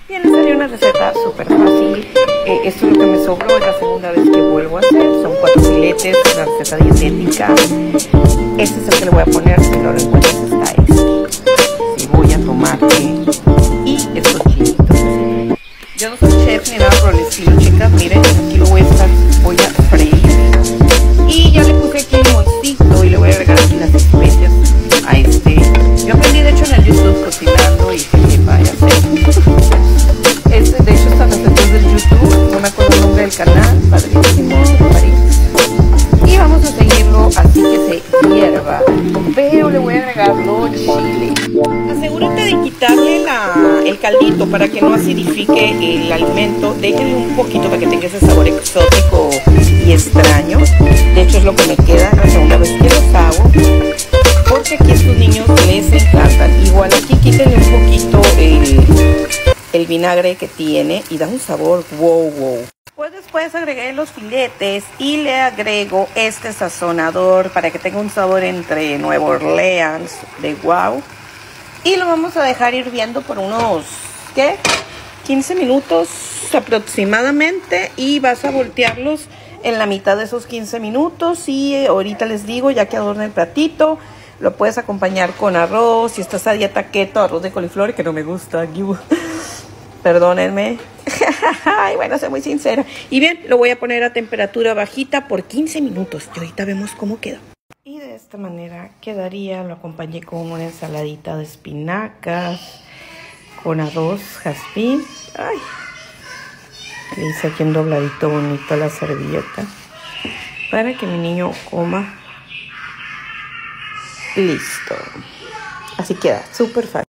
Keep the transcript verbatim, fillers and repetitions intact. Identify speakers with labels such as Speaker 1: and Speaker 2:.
Speaker 1: Bien, les salió una receta súper fácil. Eh, esto es lo que me sobró, es la segunda vez que vuelvo a hacer. Son cuatro filetes, una receta dietética. Este es el que le voy a poner, si no lo encuentras está este. Cebolla, tomate y estos chilitos. Yo no soy chef ni nada por el estilo, chicas. Miren, aquí lo voy a estar, voy a freír. Y ya le puse aquí el limoncito y le voy a agregar aquí las especias a este. Yo aprendí de hecho en el YouTube cocinando y que vaya a hacer. Este, de hecho, están los recetas del YouTube, no me acuerdo el nombre del canal, padrísimo, París. Y vamos a seguirlo así que se hierva, pero le voy a agregar los chiles. Asegúrate de quitarle la, el caldito para que no acidifique el alimento. Déjenle un poquito para que tenga ese sabor exótico y extraño. De hecho, es lo que me queda la segunda vez que los hago, porque aquí a estos niños les encantan. Igual aquí quítenle un poquito el... el vinagre que tiene y da un sabor wow wow. Pues después agregué los filetes y le agrego este sazonador para que tenga un sabor entre Nueva Orleans de wow. Y lo vamos a dejar hirviendo por unos, ¿qué? quince minutos aproximadamente, y vas a voltearlos en la mitad de esos quince minutos. Y ahorita les digo, ya que adorna el platito, lo puedes acompañar con arroz. Si estás a dieta keto, arroz de coliflor, que no me gusta. Perdónenme. Ay, bueno, soy muy sincera. Y bien, lo voy a poner a temperatura bajita por quince minutos. Y ahorita vemos cómo queda. Y de esta manera quedaría. Lo acompañé con una ensaladita de espinacas, con arroz jazmín. Ay, le hice aquí un dobladito bonito a la servilleta para que mi niño coma. Listo. Así queda, súper fácil.